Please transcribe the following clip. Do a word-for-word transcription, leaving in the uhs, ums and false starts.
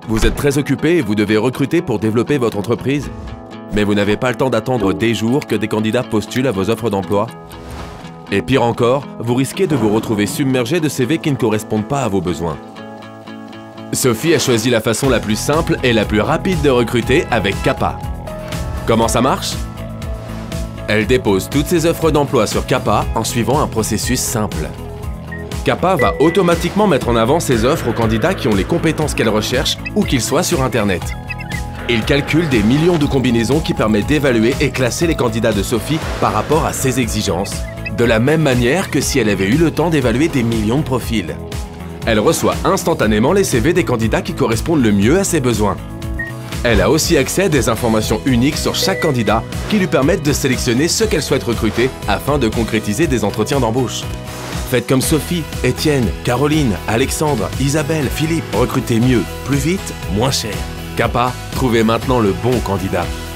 Vous êtes très occupé et vous devez recruter pour développer votre entreprise. Mais vous n'avez pas le temps d'attendre des jours que des candidats postulent à vos offres d'emploi. Et pire encore, vous risquez de vous retrouver submergé de C V qui ne correspondent pas à vos besoins. Sophie a choisi la façon la plus simple et la plus rapide de recruter avec Capa. Comment ça marche? Elle dépose toutes ses offres d'emploi sur Capa en suivant un processus simple. Capa va automatiquement mettre en avant ses offres aux candidats qui ont les compétences qu'elle recherche ou qu'ils soient sur Internet. Il calcule des millions de combinaisons qui permettent d'évaluer et classer les candidats de Sophie par rapport à ses exigences, de la même manière que si elle avait eu le temps d'évaluer des millions de profils. Elle reçoit instantanément les C V des candidats qui correspondent le mieux à ses besoins. Elle a aussi accès à des informations uniques sur chaque candidat qui lui permettent de sélectionner ceux qu'elle souhaite recruter afin de concrétiser des entretiens d'embauche. Faites comme Sophie, Étienne, Caroline, Alexandre, Isabelle, Philippe. Recrutez mieux, plus vite, moins cher. Capa, trouvez maintenant le bon candidat.